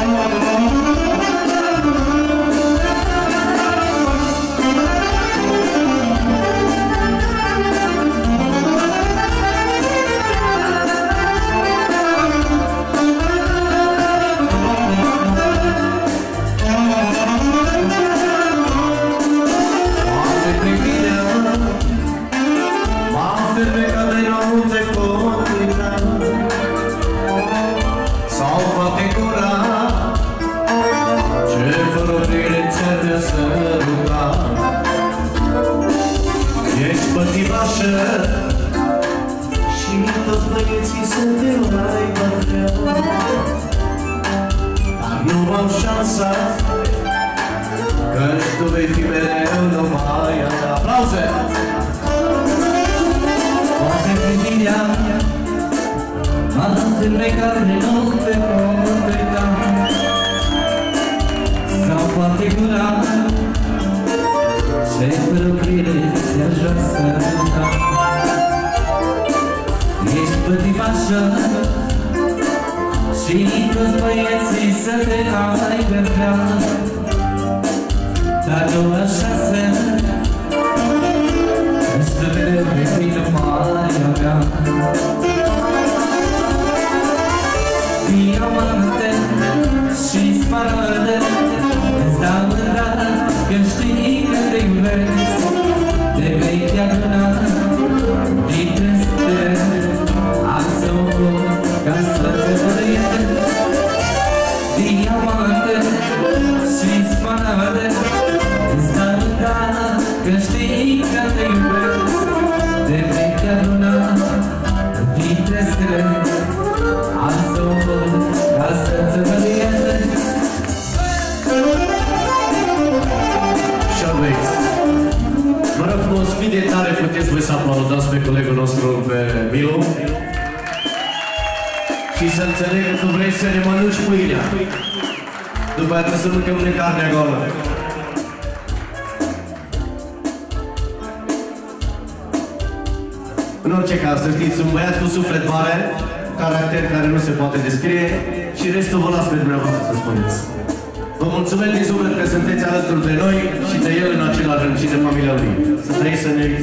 În orice caz, să știți, un băiat cu suflet mare, caracter care nu se poate descrie și restul vă las pe dumneavoastră să spuneți. Vă mulțumesc din suflet că sunteți alături de noi și de el în același rând și de familia lui. Să trăiești,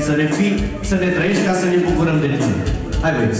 să ne trăiești ca să ne bucurăm de tine. Hai băieți!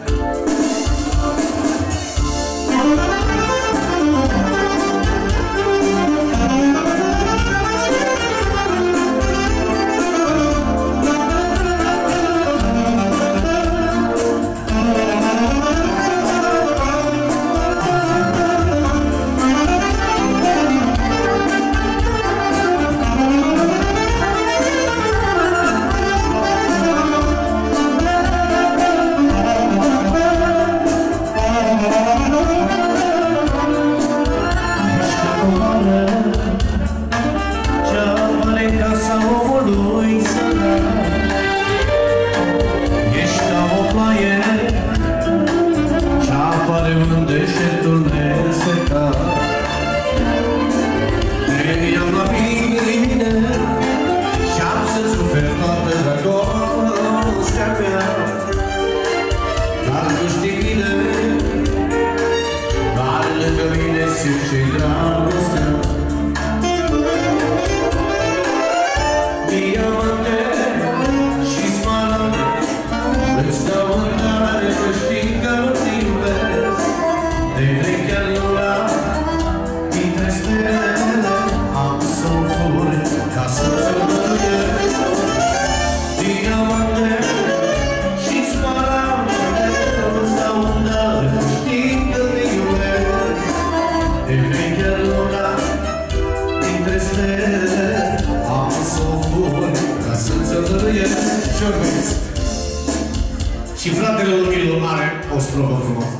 Și fratele lumilor are o strofă frumoasă.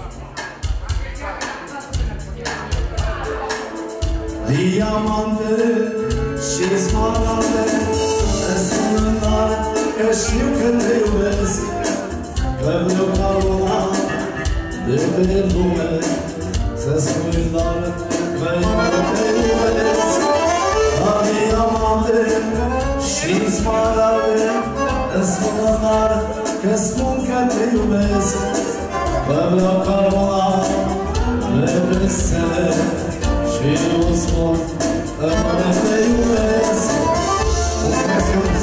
Diamante și smaragde sunt în mare, că știu că te iubesc, că vreau ca luna de pe lume să spui doar că eu te iubesc. Diamante și smaragde sunt în mare, că spun că te iubesc, că vreau ca luna de pe stele. spun, rămâne te iubesc. Mulțumesc, Ionuț!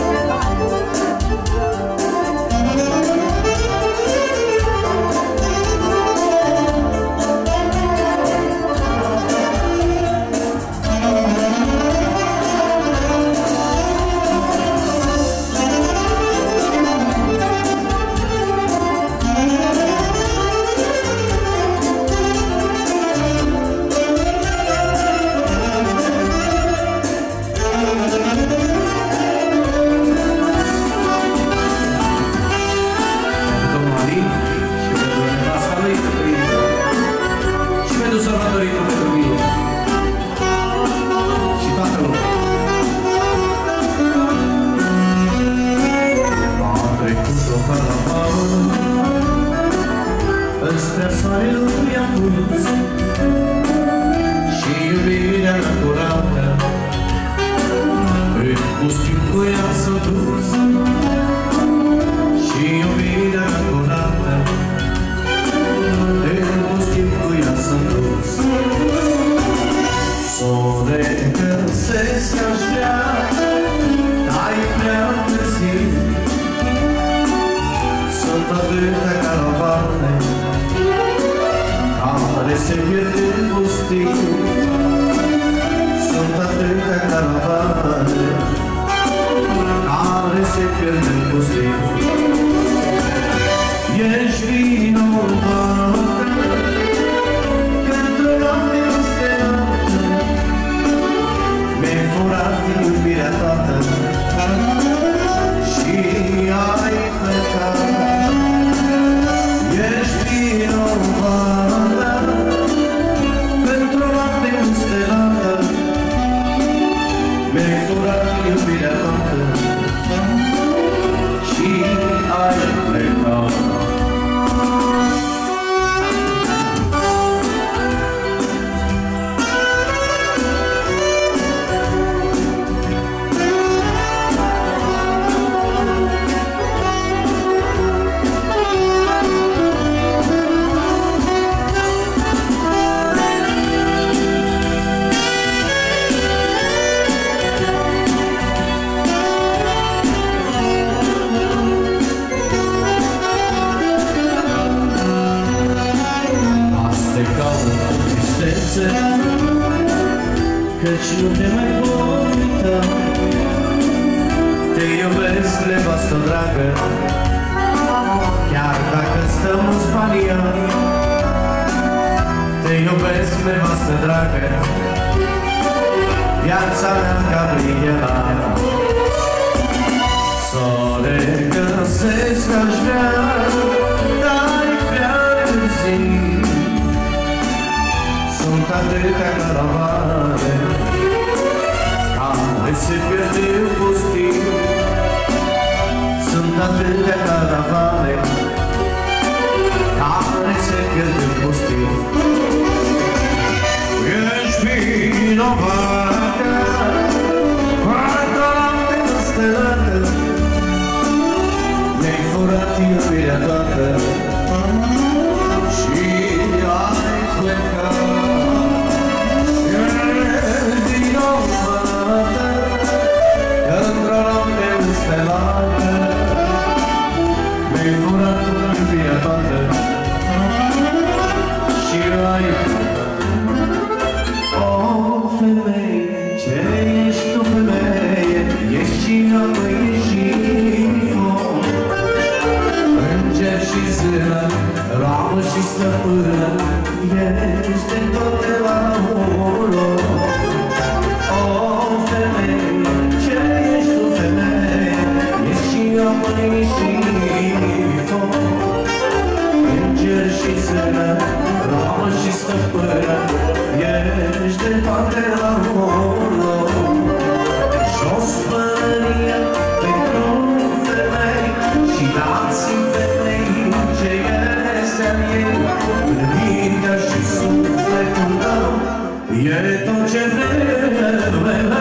Căci nu te mai pot uita. Te iubesc, nevastă dragă, chiar dacă stăm în Spania. Te iubesc, nevastă dragă, viața mea Gabriela. Să le găsesc aș vrea, dar prea târziu. Sunt atâtea caravane care se pierd în pustiu. Sunt atâtea caravane care se pierd în pustiu. Ești vinovată, poartă lapte înstelată, mi-ai furat iubirea toată și ai plecat. Într-o noapte înstelată, mi-ai furat iubirea toată și ai plecat. O, femeie, ce ești tu, femeie? Ești și apă, ești și foc, înger și zână, ramă și stăpână, ești de tot de la un loc. O, femeie, ce ești tu, femeie? Ești și apă, ești și foc, înger și zână, ramă și stăpână, ești de toate la un loc. Jos pălăria pentru femei și dați-mi femei ce este al ei. În mintea și sufletul tău e tot ce vrei.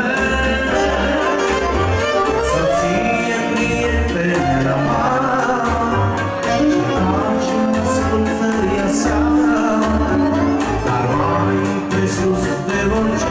Să ție prietena mea, ce faci ascultă-i seara, dar mai presus de orice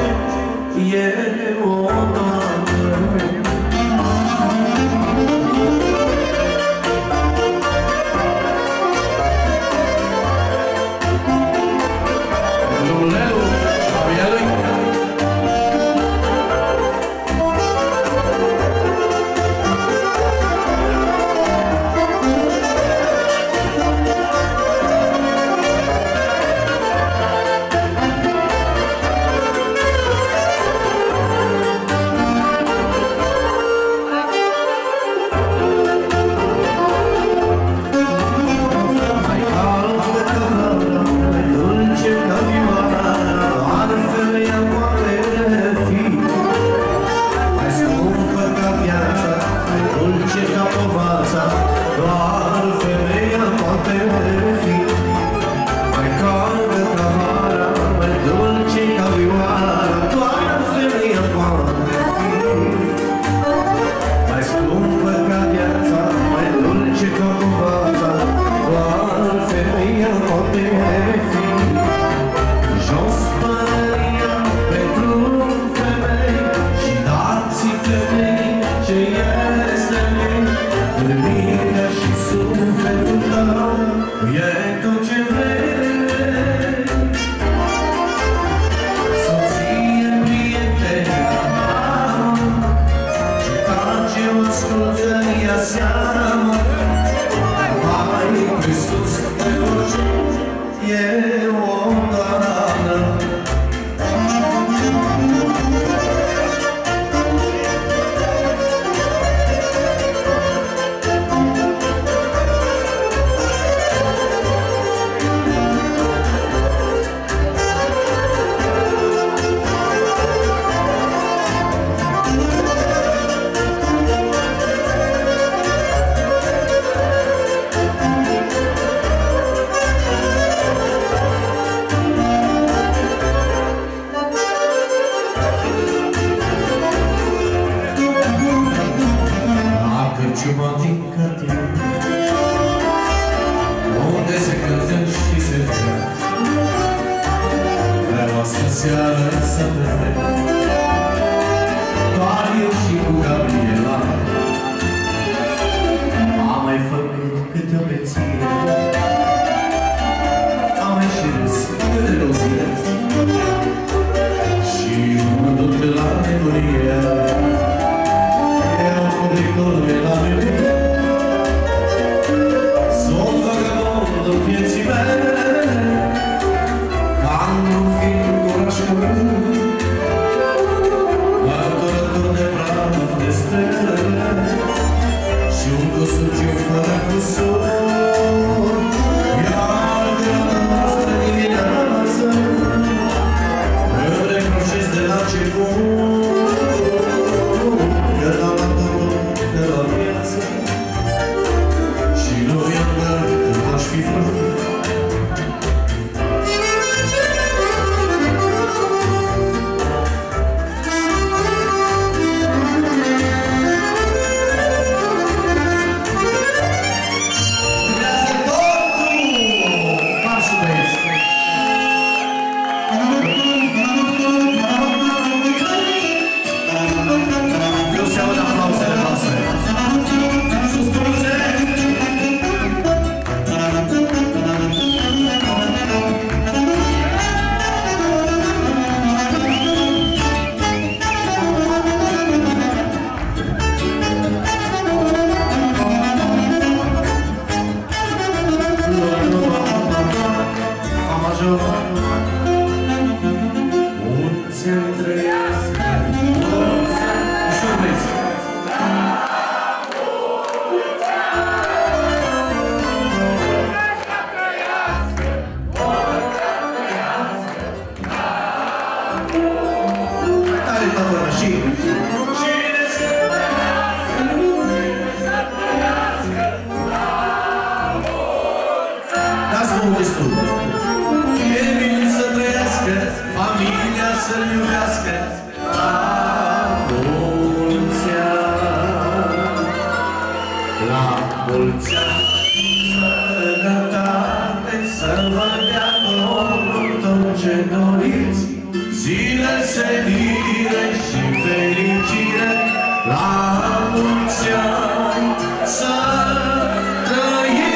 zile senire și fericire, la mulți ani să trăim.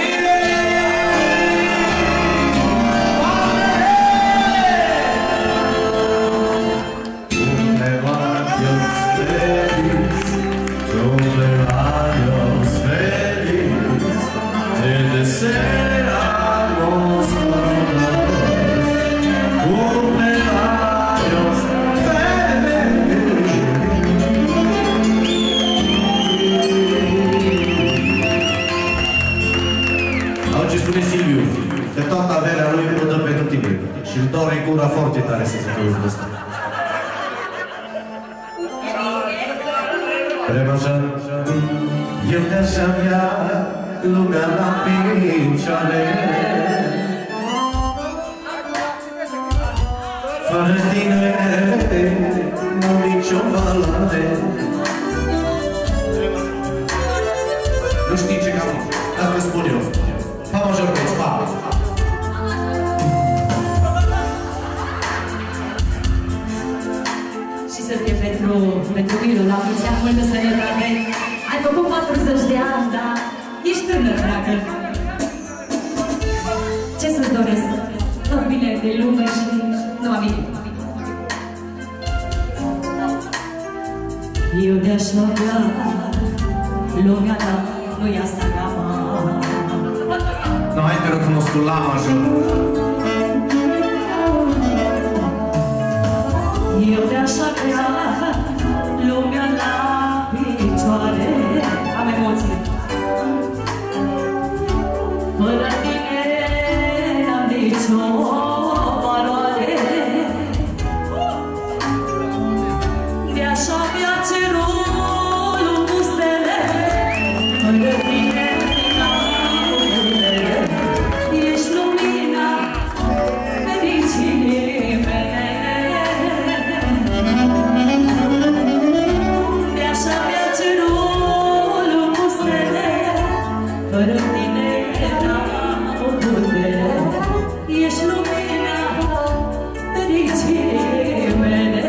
Cumpleaños feliz, cumpleaños feliz, te deseamos todos. Cumpleaños feliz. Au ce spune Silviu, că toată averea lui o dă pentru tine și îl doare gura foarte tare să zică lucrul ăsta. Revanșan, eu te-aș avea lumea la picioare, fără tine n-au nicio valoare. Nu știi ce cam, asta spun eu. Pa major, băieți, pa! Și să fie pentru Milu, la mulți ani, multă sănătate. Ai făcut 40 de ani, dar ești tânăr, dragă. Ce să-ți doresc? Tot bine de lume și nu am nimic. Eu de-aș avea lumea ta, nu-i asta gama. Nu, hai te rog frumos cu la major. Eu de-aș avea lumea la picioare. Am emoții. Fără tine n-am nicio valoare. De-aș avea cerul cu stele, fără tine n-am putere. Ești lumina fericirii mele. De-aș avea cerul cu stele, fără tine n-am putere. Ești lumina fericirii mele.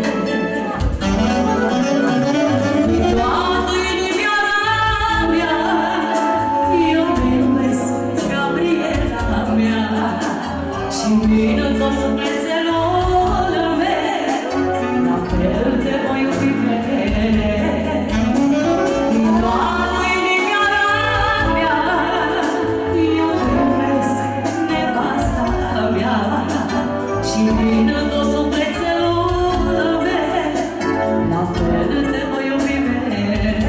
Din toată inimioara mea, eu te iubesc, Gabriela mea, și din tot sufletelul meu, la fel te voi iubi mereu. Din toată inimioara mea, eu te iubesc, nevasta mea, și din tot sufletelul meu, la fel te voi iubi mereu.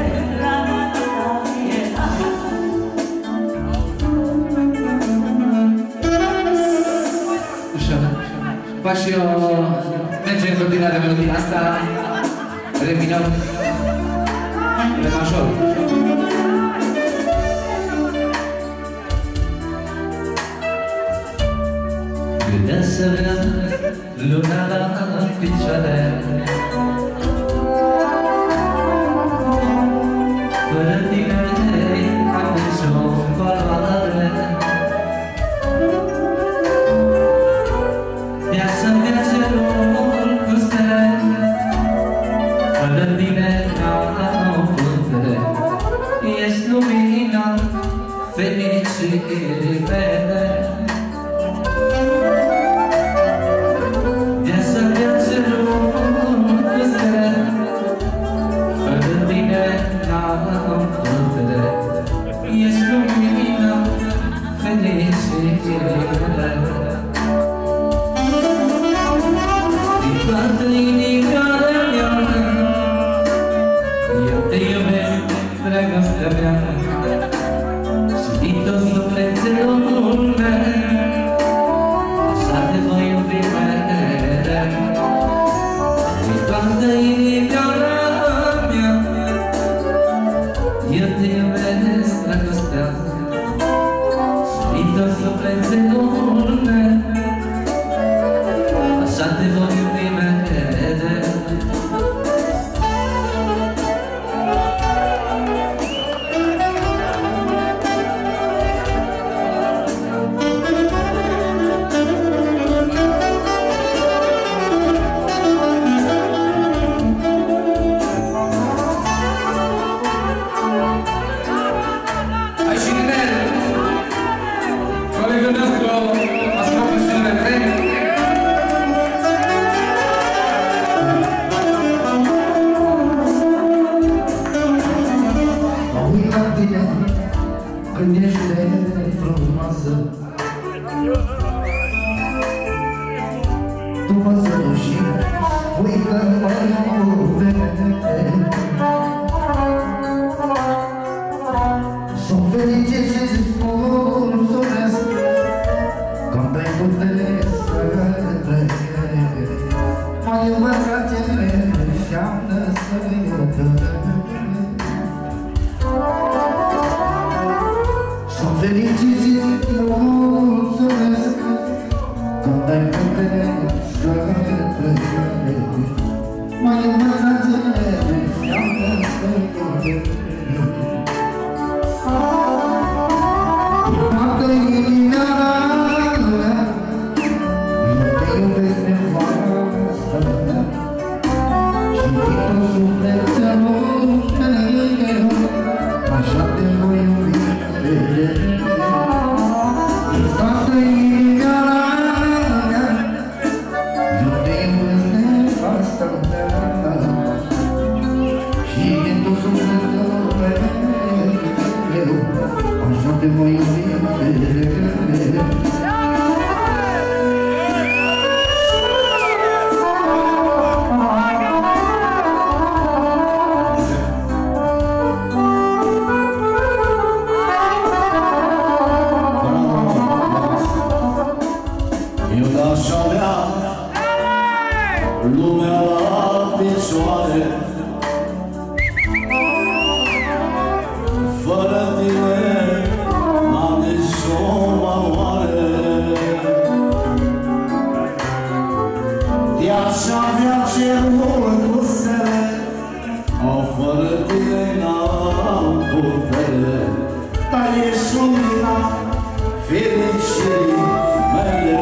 Așa. Fac și eu, merge în continuare melodia asta, re minor, re major. Gândea să vrea luna la picioare, fără tine am nicio valoare. De-aș avea cerul cu stele, fără tine n-am putere. Ești lumina fericirii mele. De-aș avea cerul cu stele, fără tine n-am putere. Ești lumina fericirii mele. Toată inimioara mea, eu te iubesc, dragostea mea, și din tot sufletelul meu, așa te voi iubi mereu. Din toată inimioara mea, eu te iubesc, dragostea, și din tot sufletelul meu, așa te voi iubi mereu. frumoasă. Tu mă săruși și spui că mă iubești. Sunt fericit și mulțumesc că te-ai putut să trăiești. M-ai învățat ce înseamnă să iubești. Sunt fericit și mulțumesc că te-ai putut să trăiești. M-ai învățat ce înseamnă să iubești. Toată inimioara mea, eu te iubesc nevastă mea, și din tot sufletul meu, așa te voi iubi mereu. Toată inimioara mea, eu te iubesc nevastă mea, și din tot sufletul meu, așa te voi iubi mereu. Eu așa avea lumea la picioare, fără tine n-am nicio valoare. De-aș avea cerul cu stele, fără tine n-am putere, dar ești lumina fericirii mele.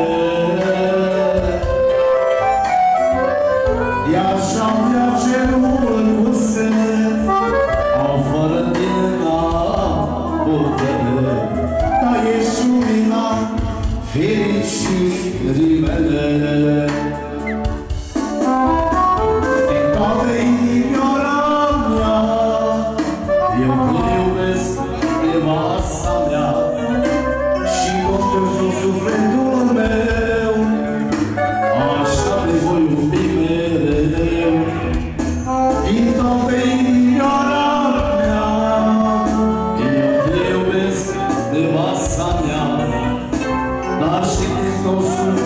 De-aș avea cerul cu stele, fără tine n-am putere, dar ești lumina fericirii mele. Din toată inimioara mea, eu te iubesc, nevasta mea, și cu tot sufletul meu, așa te voi iubi mereu. Din toată inimioara mea, eu te iubesc, nevasta mea, dar și din tot sufletul